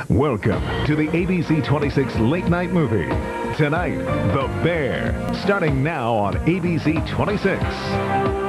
Welcome to the ABC 26 Late Night Movie. Tonight, The Bear, starting now on ABC 26.